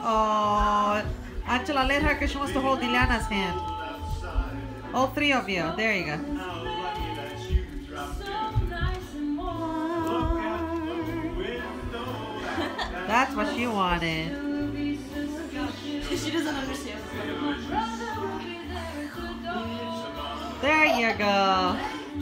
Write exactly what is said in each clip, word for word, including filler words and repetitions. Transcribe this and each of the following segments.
Oh, Angela, let her because she wants to hold Ileana's hand. All three of you. There you go. That's what she wanted. She doesn't understand. There you go.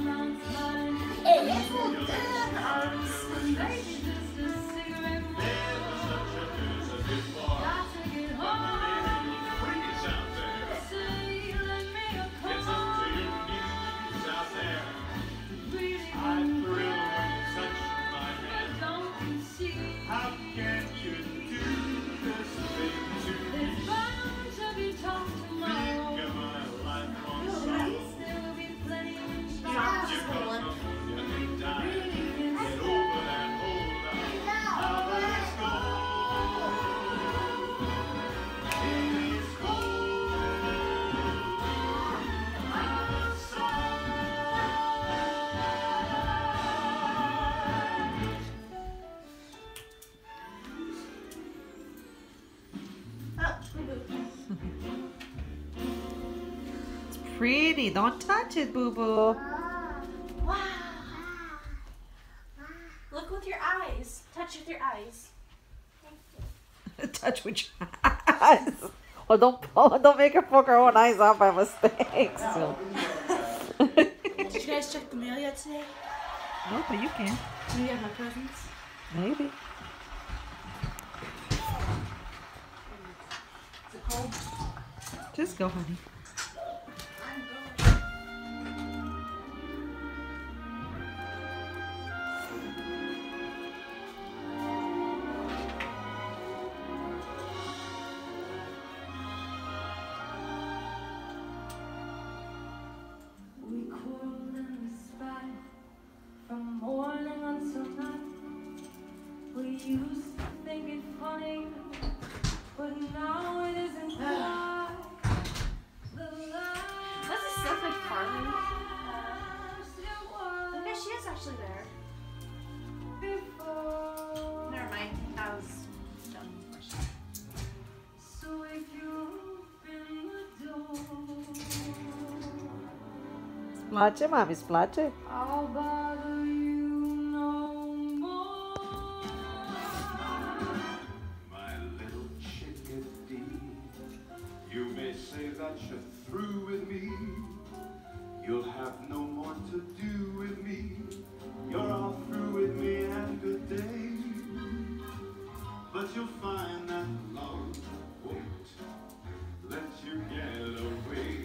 Pretty. Don't touch it, boo boo. Wow. Look with your eyes. Touch with your eyes. Touch with your eyes. Well, don't oh, don't make her poke her own eyes out by mistake. So. Did you guys check the mail yet today? No, but you can. Do you have my presents? Maybe. Is it cold? Just go, honey. From morning until night, we used to think it funny, but now it isn't right. Does it sound like Farley? I guess she is actually there. Never mind. That was dumb question. So if you open the door, Splash it, mommy. Splash it. I'll bother you no more. My little chickadee, you may say that you're through with me. You'll have no more to do with me. You're all through with me and good day. But you'll find that love won't let you get away.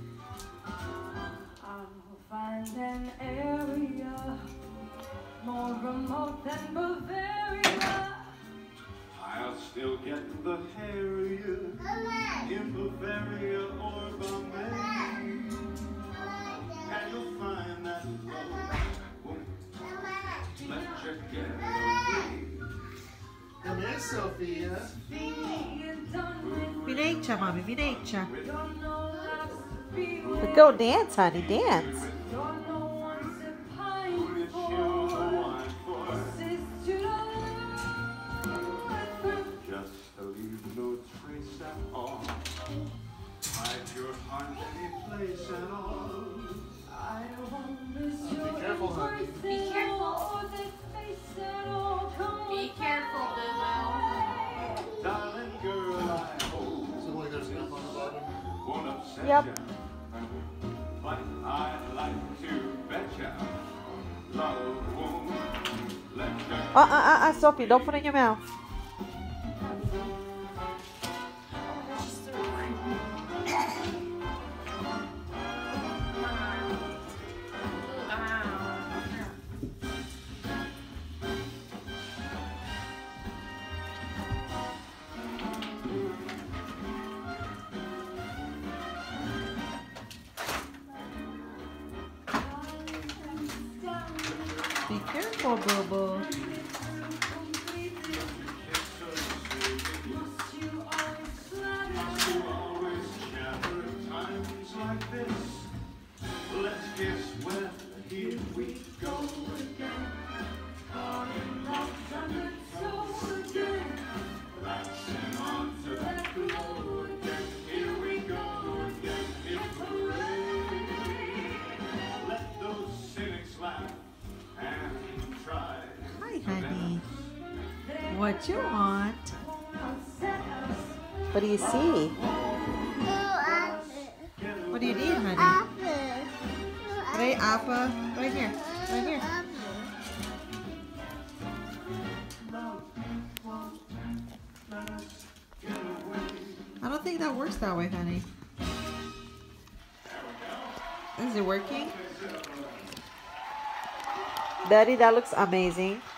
I'll find an area more remote than Bavaria. I'll still get the Harrier in Bavaria or Bombay. And you'll find that love won't let you get away. Come here, Sophia. Videcha, mommy. Videcha. Don't know how to be with But go dance, honey. Dance. don't know what's a pine Who did for. you wine for? Sister, Just to leave no trace at all. Hide your heart any place at all. I won't miss Be your careful, honey. Be careful. or that face at all. Come Be on, careful, Boo Darling girl, I hope So like there's enough on the bottom. won't upset Yep. ya. But I'd like to bet ya love won't let ya. Uh, uh, uh, uh, Sophie. Don't put it in your mouth. Be careful, boo boo. Always chatter at times like this. Let's guess when here we go again. Latching on to What you want? What do you see? What do you need, honey? Right, apple. Right here. Right here. I don't think that works that way, honey. Is it working? Betty, that looks amazing.